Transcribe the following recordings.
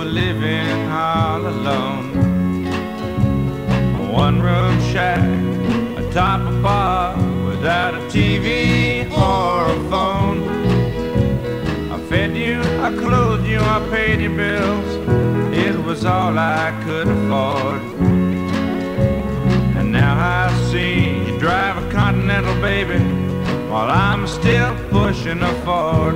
living all alone. A one-room shack atop a bar without a TV or a phone. I fed you, I clothed you, I paid your bills. It was all I could afford. And now I see you drive a Continental, baby, while I'm still pushing a Ford.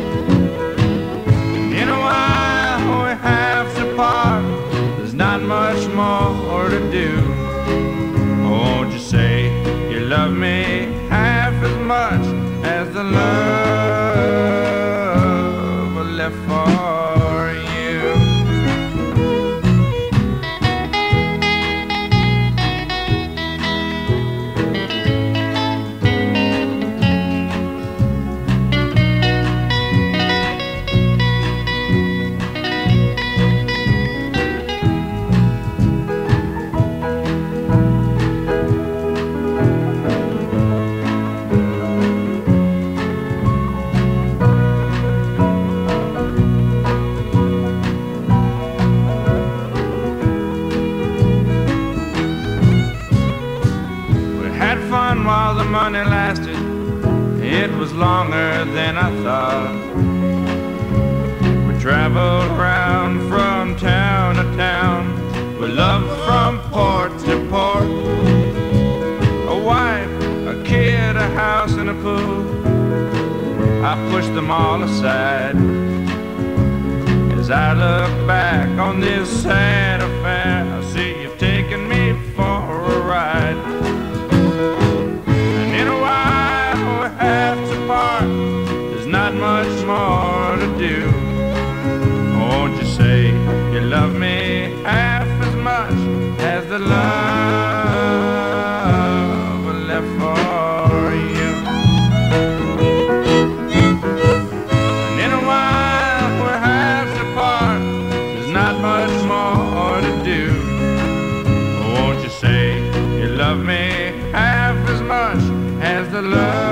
And in a while we have to part. There's not much more to do. Won't you say you love me half as much as the love I left for you? While the money lasted, it was longer than I thought. We traveled around from town to town, with love from port to port. A wife, a kid, a house and a pool, I pushed them all aside. As I look back on this sad affair, I see you've taken me for a ride. Have to part, there's not much more to do. Won't you say you love me half as much as the love I left for you? And in a while we'll have to part, there's not much more to do. Won't you say you love me half as much as the love